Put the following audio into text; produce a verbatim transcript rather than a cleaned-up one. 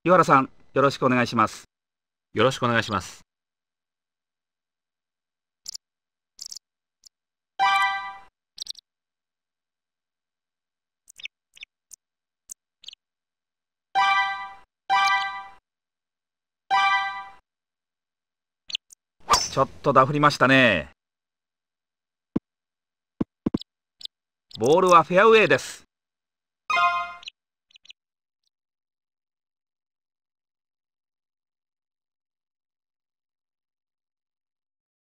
岩原さん、よろしくお願いします。 よろしくお願いします。 ちょっとダフりましたね。ボールはフェアウェイです。